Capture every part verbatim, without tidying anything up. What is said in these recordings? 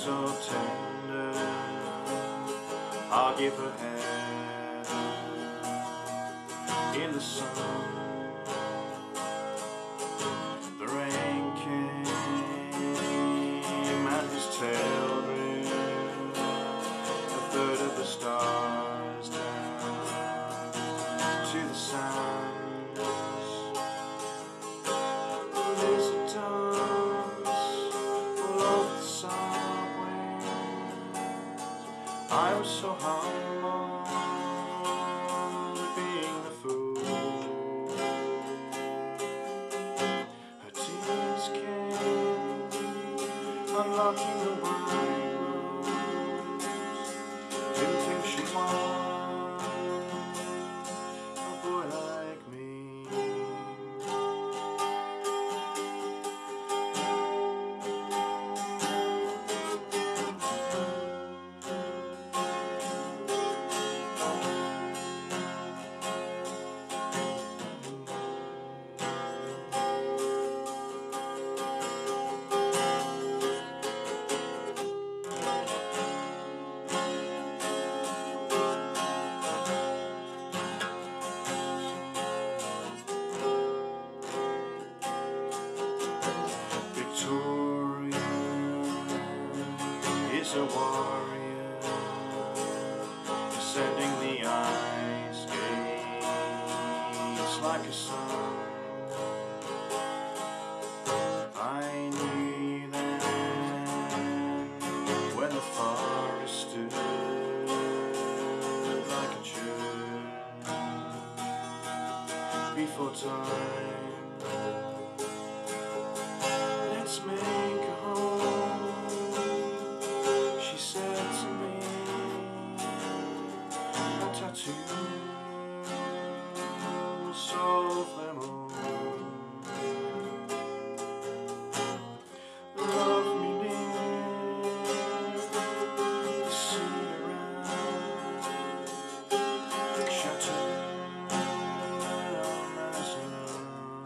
so tender, I'll give her heaven in the sun. The rain came and his tail drew a third of the stars down to the sands. There's a dance all over the subways. I was so humble being the fool. Her tears came unlocking the wine rooms. Didn't think she was a boy like me. Victoria is a warrior ascending the ice gates like a sun. I knew then when the forest stood like a church before time. Let's make a home, she said to me. A tattoo will solve them all. Love me near, the sea around, shattered as love.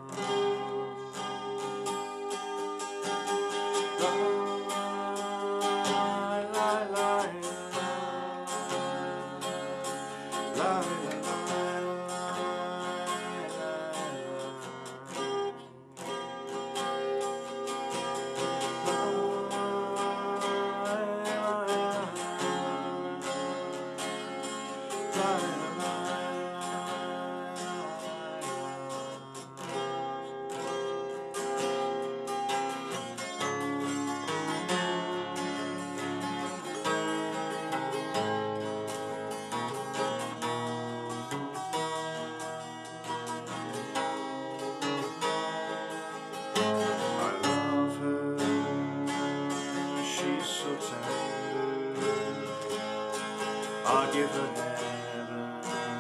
I'll give her heaven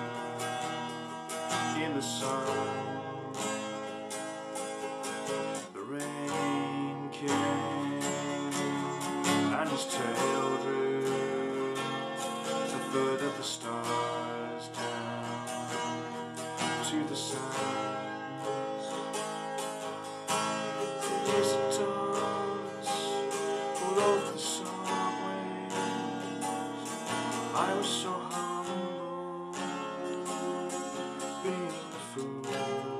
in the sun. The rain came and his tail drew a third of the stars down to the sands. There's a dance all over the subways. I was so humble, being a fool.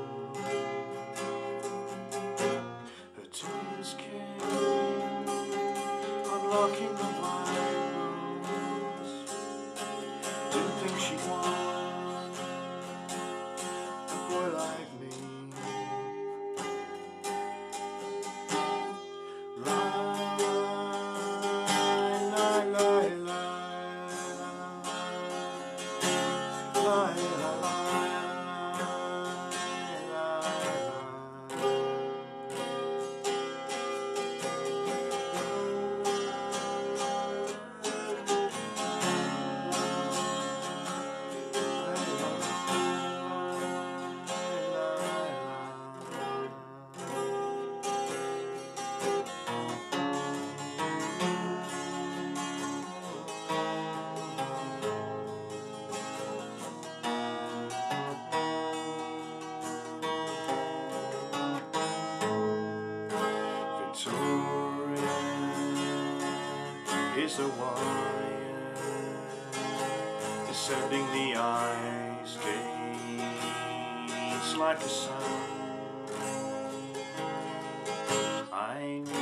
Her tears came, unlocking the wine rooms. Didn't think she'd want a boy like me. Lie, lie, lie, lie. is a wire descending the ice gates like a sun. I